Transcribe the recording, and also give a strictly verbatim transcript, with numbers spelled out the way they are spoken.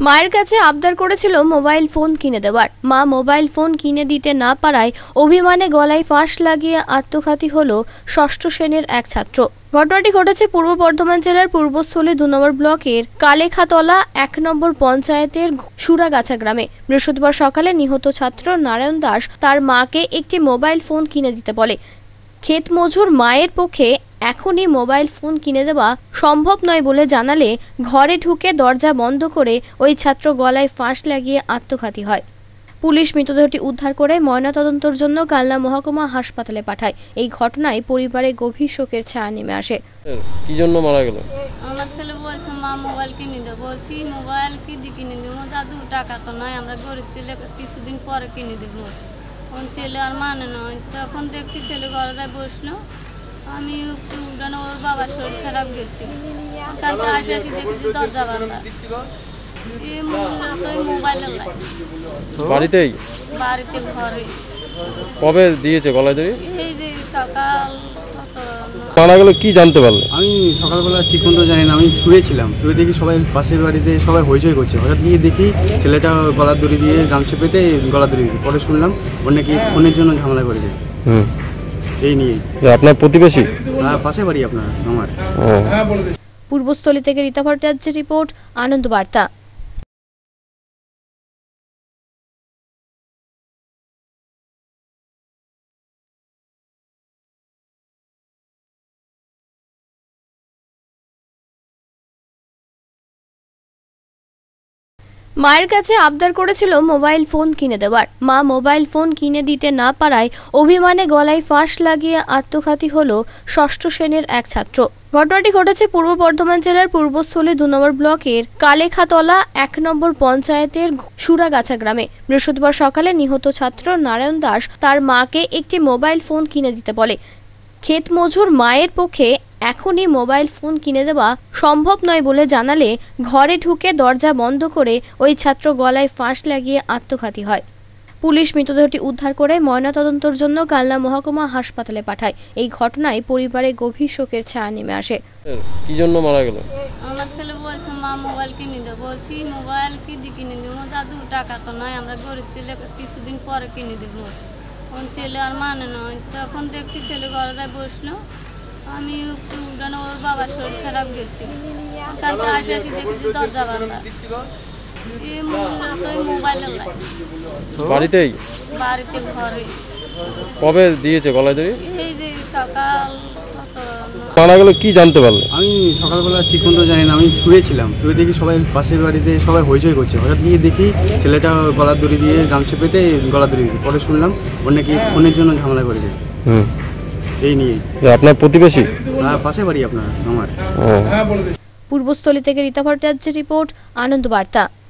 মায়ের কাছে আবদার করেছিল মোবাইল ফোন কিনে দেওয়ার। মা মোবাইল ফোন কিনে দিতে না পারায় অভিমানে গলায় ফাঁস লাগিয়ে আত্মঘাতী হলো ষষ্ঠ শ্রেণীর এক ছাত্র। ঘটনাটি ঘটেছে পূর্ব বর্ধমান জেলার পূর্বস্থলী দু নম্বর ব্লকের কালেখাতলা এক নম্বর পঞ্চায়েতের সুরাগাছা গ্রামে। বৃহস্পতিবার সকালে নিহত ছাত্র নারায়ণ দাস তার মাকে একটি মোবাইল ফোন কিনে দিতে বলে। ক্ষেত মজুর মায়ের পক্ষে এখনই মোবাইল ফোন কিনে দেওয়া সম্ভব নয় বলে জানালে ঘরে ঢুকে দরজা বন্ধ করে ওই ছাত্র গলায় ফাঁস লাগিয়ে আত্মঘাতী হয়। পুলিশ মৃতদেহটি উদ্ধার করে ময়নাতদন্তের জন্য কালনা মহকুমা হাসপাতালে পাঠায়। এই ঘটনায় পরিবারে গভীর শোকের ছায়া নেমে আসে। কি জন্য মারা গেল? আমার ছেলে বলছে মা মোবাইল কিনে দেবো। বলছি মোবাইল কি দিয়ে কিনে দেবো? দাদু টাকা তো নয়, আমরা গরিব ছেলে, কিছুদিন পরে কিনে দেবো। ওর ছেলে আর মানে নয়। তখন দেখছি ছেলে ঘরে যায় বসলো, আমি একটু উঠানো, ওর বাবার শরীর খারাপ গেছি, সাথে আসে আসি দেখছি দরজা বান্ধা। এই মূলত মোবাইলের লাইন বাড়িতেই বাড়িতে ঘরে। কবে দিয়েছে গলায় দড়ি? এই যে সকাল মারা গেল কি জানতে পারলে? আমি সকালবেলা ঠিক মতো জানি না, আমি শুয়েছিলাম, শুয়ে দেখি সবাই পাশের বাড়িতে সবাই হইচই করছে। হঠাৎ গিয়ে দেখি ছেলেটা গলার দড়ি দিয়ে গামছা পেতে গলা দড়ি দিয়েছে। পরে শুনলাম ওর নাকি ফোনের জন্য ঝামেলা করেছে। হুম, এই নিয়ে আপনার প্রতিবেশী? হ্যাঁ, পাশে বাড়ি আপনার আমার। পূর্বস্থলী থেকে রীতা ভট্টাচার্যের রিপোর্ট, আনন্দ বার্তা। মায়ের কাছে আবদার করেছিল মোবাইল ফোন কিনে দেওয়ার। মা মোবাইল ফোন কিনে দিতে না পারায় অভিমানে গলায় ফাঁস লাগিয়ে আত্মঘাতী হলো ষষ্ঠ শ্রেণীর এক ছাত্র। ঘটনাটি ঘটেছে পূর্ব বর্ধমান জেলার পূর্বস্থলী দু নম্বর ব্লকের কালেখাতলা এক নম্বর পঞ্চায়েতের সুরাগাছা গ্রামে। বৃহস্পতিবার সকালে নিহত ছাত্র নারায়ণ দাস তার মাকে একটি মোবাইল ফোন কিনে দিতে বলে। ক্ষেত মজুর মায়ের পক্ষে এখনই মোবাইল ফোন কিনে দেওয়া সম্ভব নয় বলে জানালে ঘরে ঢুকে দরজা বন্ধ করে ওই ছাত্র গলায় ফাঁস লাগিয়ে আত্মঘাতী হয়। পুলিশ মৃতদেহটি উদ্ধার করে ময়নাতদন্তের জন্য কালনা মহকুমা হাসপাতালে পাঠায়। এই ঘটনায় পরিবারে গভীর শোকের ছায়া নেমে আসে। কি জন্য মারা গেল? আমার ছেলে বলছে মা মোবাইল কিনে দেবো। বলছি মোবাইল কি দিয়ে কিনে দেবো? দাদু টাকা তো নয়, আমরা গরিব ছেলে, কিছুদিন পরে কিনে দেবো। ওর ছেলে আর মানে নয়। তখন দেখছি ছেলে ঘরে যায় বসলো, আমি একটু উঠানো, ওর বাবার শরীর খারাপ গেছি, সাথে আসে আসি দেখছি দরজা বান্ধা। এই মূলত মোবাইলের লাইন বাড়িতেই বাড়িতে ঘরে। কবে দিয়েছে গলায় দড়ি? এই যে সকাল মারা গেল কি জানতে পারলে? আমি সকালবেলা ঠিক মতো জানি না, আমি শুয়েছিলাম, শুয়ে দেখি সবাই পাশের বাড়িতে সবাই হইচই করছে। হঠাৎ গিয়ে দেখি ছেলেটা গলার দড়ি দিয়ে গামছা পেতে গলা দড়ি দিয়েছে। পরে শুনলাম ওর নাকি ফোনের জন্য ঝামেলা করেছে। হুম, এই নিয়ে আপনার প্রতিবেশী? হ্যাঁ, পাশে বাড়ি আপনার আমার। পূর্বস্থলী থেকে রীতা ভট্টাচার্যের রিপোর্ট, আনন্দ বার্তা।